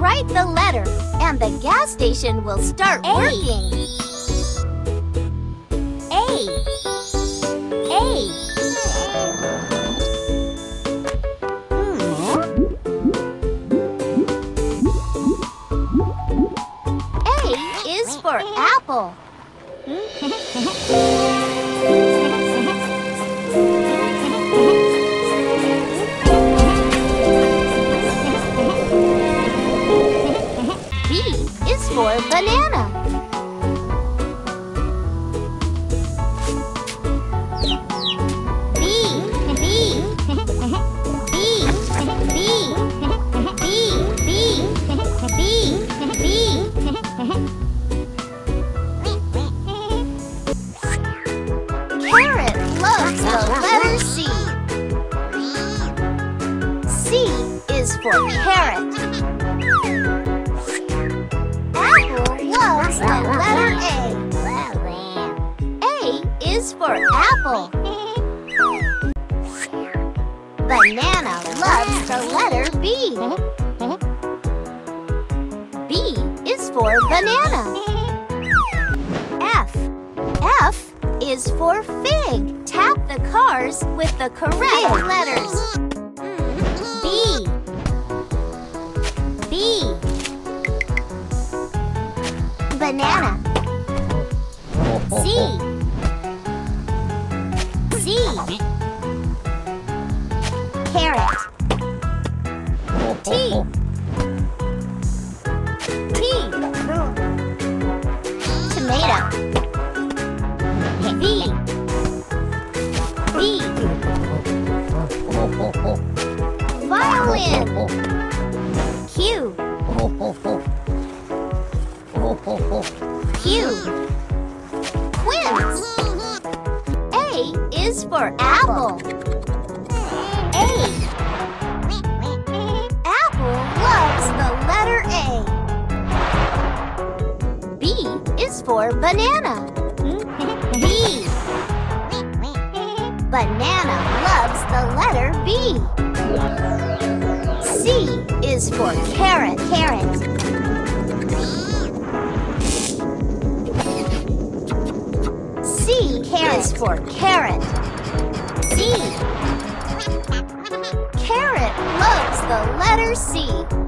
write the letter, and the gas station will start working. A. A is for apple. B is for banana. Carrot loves the letter C. C is for carrot. Apple loves the letter A. A is for apple. Banana loves the letter B. B is for banana. F is for fig. Tap the cars with the correct letters. B. Banana. C. Carrot. T. Tomato. V. Violin. Q. Twins. A is for apple. A. Apple loves the letter A. B is for banana. B. Banana loves the letter B. C is for carrot. C is for carrot. C. Carrot loves the letter C.